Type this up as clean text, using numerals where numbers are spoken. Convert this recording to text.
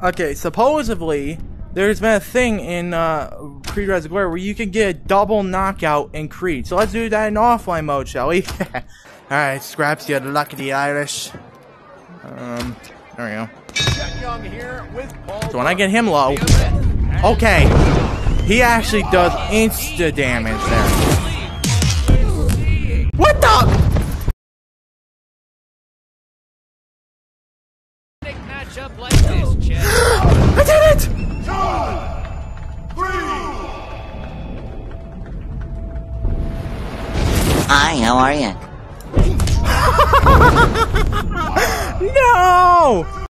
Okay, supposedly, there's been a thing in Creed Rise of Glory where you can get a double knockout in Creed. So let's do that in offline mode, shall we? Alright, Scraps, you luck of the Irish. There we go. So when I get him low... Okay! He actually does insta damage there. What the? I did it! 2, 3. Hi, how are you? No!